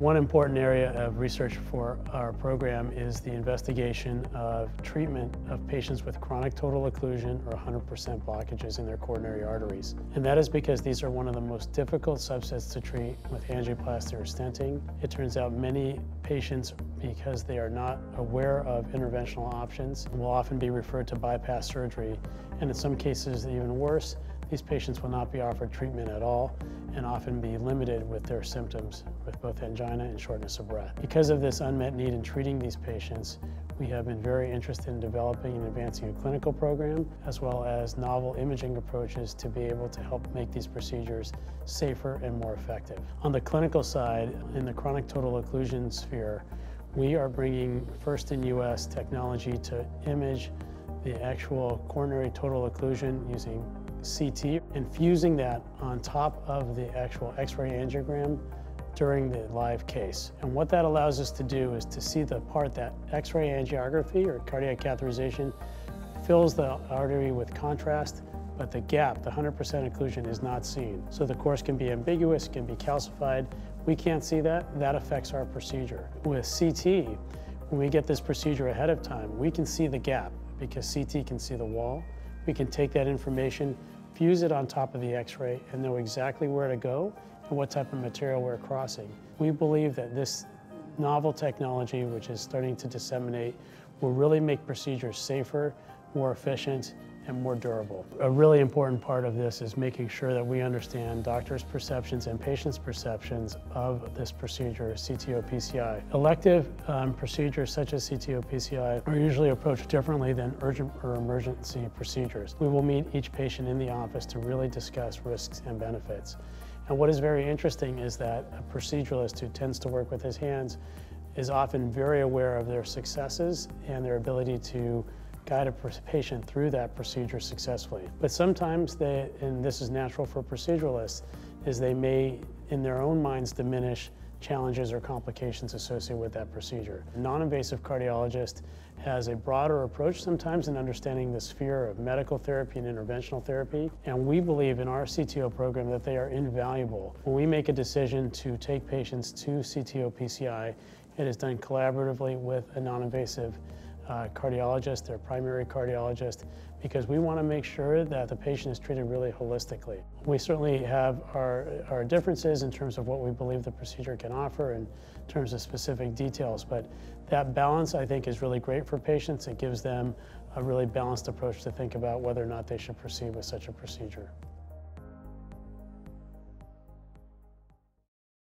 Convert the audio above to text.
One important area of research for our program is the investigation of treatment of patients with chronic total occlusion or 100% blockages in their coronary arteries. And that is because these are one of the most difficult subsets to treat with angioplasty or stenting. It turns out many patients, because they are not aware of interventional options, will often be referred to bypass surgery. And in some cases, even worse, these patients will not be offered treatment at all and often be limited with their symptoms with both angina and shortness of breath. Because of this unmet need in treating these patients, we have been very interested in developing and advancing a clinical program, as well as novel imaging approaches to be able to help make these procedures safer and more effective. On the clinical side, in the chronic total occlusion sphere, we are bringing first in US technology to image the actual coronary total occlusion using CT and fusing that on top of the actual X-ray angiogram during the live case. And what that allows us to do is to see the part that X-ray angiography or cardiac catheterization fills the artery with contrast, but the gap, the 100% occlusion, is not seen. So the course can be ambiguous, can be calcified. We can't see that. That affects our procedure. With CT, when we get this procedure ahead of time, we can see the gap because CT can see the wall. We can take that information, fuse it on top of the X-ray, and know exactly where to go and what type of material we're crossing. We believe that this novel technology, which is starting to disseminate, will really make procedures safer, more efficient, and more durable. A really important part of this is making sure that we understand doctors' perceptions and patients' perceptions of this procedure, CTO PCI. Elective procedures such as CTO PCI are usually approached differently than urgent or emergency procedures. We will meet each patient in the office to really discuss risks and benefits. And what is very interesting is that a proceduralist who tends to work with his hands is often very aware of their successes and their ability to guide a patient through that procedure successfully. But sometimes they, and this is natural for proceduralists, is they may, in their own minds, diminish challenges or complications associated with that procedure. A non-invasive cardiologist has a broader approach sometimes in understanding the sphere of medical therapy and interventional therapy, and we believe in our CTO program that they are invaluable. When we make a decision to take patients to CTO PCI, it is done collaboratively with a non-invasive cardiologist, their primary cardiologist, because we want to make sure that the patient is treated really holistically. We certainly have our differences in terms of what we believe the procedure can offer in terms of specific details, but that balance, I think, is really great for patients. It gives them a really balanced approach to think about whether or not they should proceed with such a procedure.